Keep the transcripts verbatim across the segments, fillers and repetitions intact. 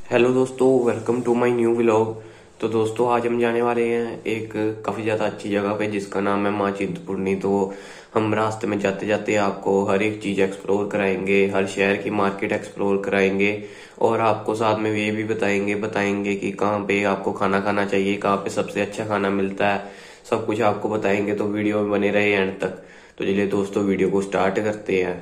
Hello दोस्तों, welcome to my new vlog. तो दोस्तों आज हम जाने वाले हैं एक काफ़ी ज़्यादा अच्छी जगह पे जिसका नाम है माँ चिंतपूर्णी। तो हम रास्ते में जाते जाते आपको हर एक चीज़ एक्सप्लोर कराएंगे, हर शहर की मार्केट एक्सप्लोर कराएंगे और आपको साथ में ये भी बताएंगे बताएंगे कि कहाँ पे आपको खाना खाना चाहिए, कहाँ पे सबसे अच्छा खाना मिलता है, सब कुछ आपको बताएंगे। तो वीडियो में बने रहे एंड तक। तो चलिए दोस्तों वीडियो को स्टार्ट करते हैं।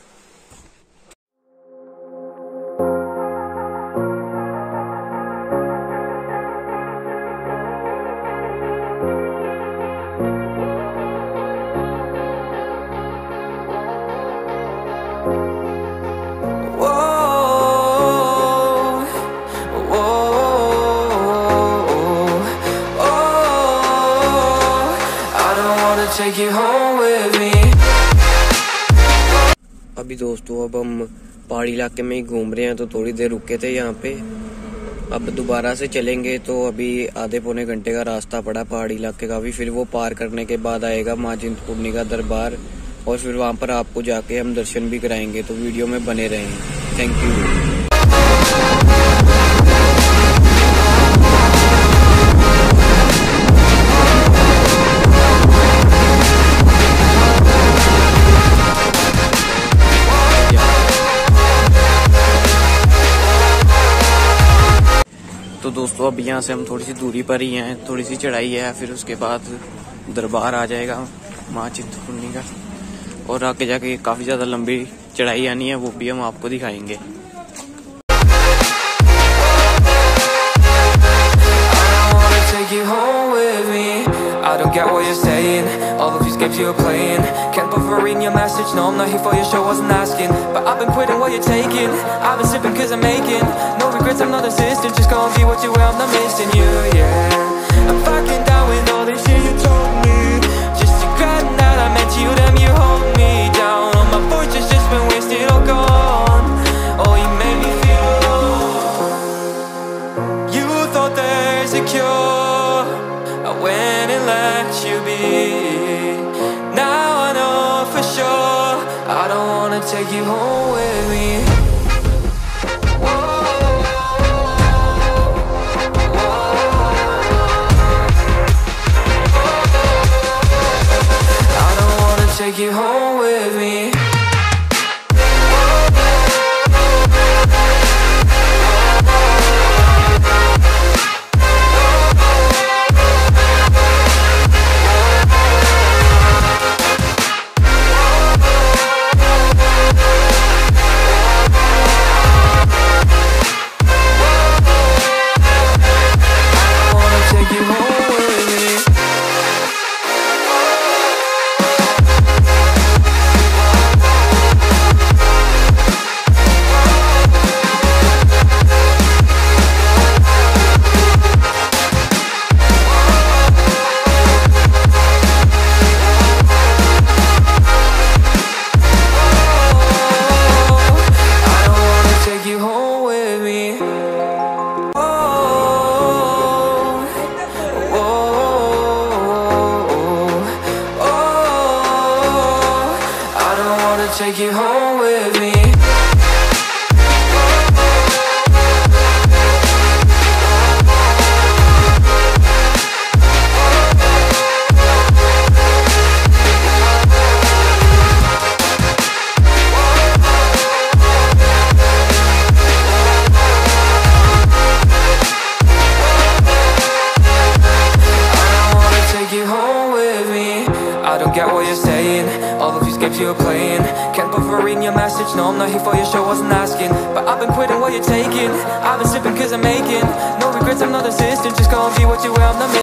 Take you home with me. अभी दोस्तों अब हम पहाड़ी इलाके में ही घूम रहे हैं, तो थोड़ी देर रुके थे यहाँ पे। अब दोबारा से चलेंगे तो अभी आधे पौने घंटे का रास्ता पड़ा पहाड़ी इलाके का भी। फिर वो पार करने के बाद आएगा माँ चिंतपूर्णी का दरबार और फिर वहाँ पर आपको जाके हम दर्शन भी कराएंगे। तो वीडियो में बने रहें। Thank you. तो दोस्तों अब यहाँ से हम थोड़ी सी दूरी पर ही हैं, थोड़ी सी चढ़ाई है, फिर उसके बाद दरबार आ जाएगा माँ चिंतपूर्णी का और आगे जाके काफ़ी ज़्यादा लंबी चढ़ाई आनी है, वो भी हम आपको दिखाएंगे। I don't get what you're saying. All of these games you're playing. Can't bother reading your message. No, I'm not here for your show, wasn't asking. But I've been quitting what you're taking. I've been sipping cause I'm making no regrets, I'm not assistant. Just gonna be what you wear, I'm not missing you, yeah. I'm fucking down with all this shit you told me. Just regretting that I met you, damn you hold me down. All my fortune's just been wasted, all gone. Oh, you made me feel alone. You thought there's a cure, I went and let you be. Now I know for sure I don't wanna take you home with me. I don't wanna take you home with me. Take you home with me. I don't get what you're saying. All of these games you're playing. Can't bother reading your message. No, I'm not here for your show, wasn't asking. But I've been quitting what you're taking. I've been sipping cause I'm making no regrets, I'm not assistant. Just gonna be what you wear, I'm not